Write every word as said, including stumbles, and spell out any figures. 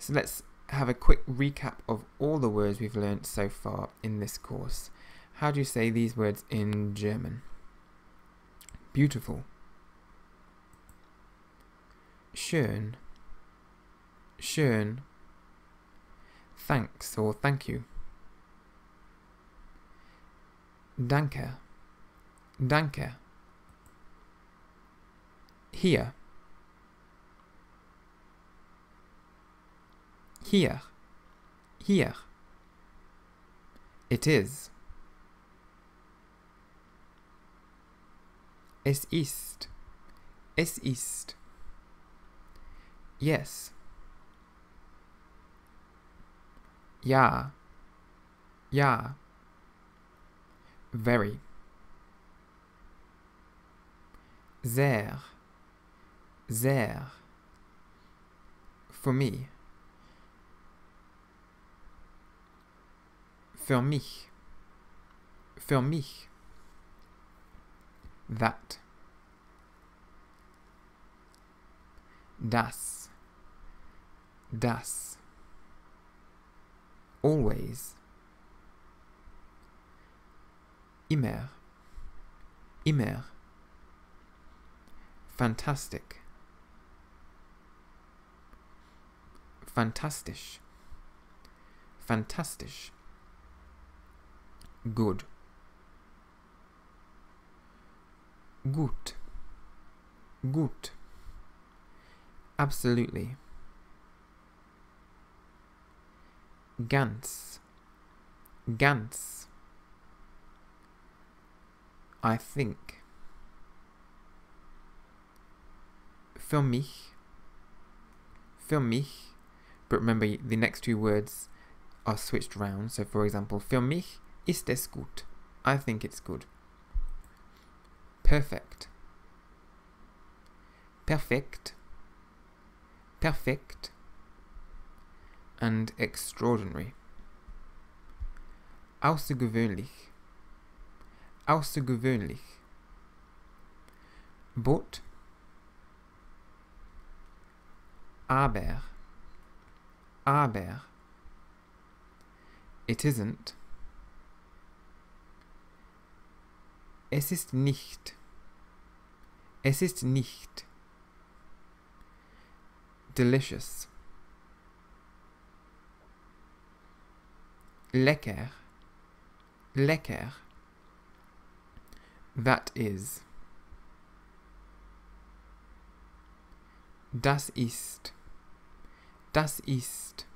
So let's have a quick recap of all the words we've learnt so far in this course. How do you say these words in German? Beautiful. Schön. Schön. Thanks or thank you. Danke. Danke. Hier. Hier. Hier. It is. Es ist. Es ist. Yes. Ja. Ja. Very. Sehr. Sehr. For me. Für mich. Für mich. That. Das. Das. Always. Immer. Immer. Fantastic. Fantastisch. Fantastisch. Good. Gut. Gut. Absolutely. Ganz. Ganz. I think. Für mich. Für mich. But remember, the next two words are switched round. So, for example, für mich ist es gut. I think it's good. Perfect. Perfekt. Perfect. And extraordinary. Außergewöhnlich. Außergewöhnlich. But. Aber. Aber. It isn't. Es ist nicht. Es ist nicht. Delicious. Lecker. Lecker. That is. Das ist. Das ist.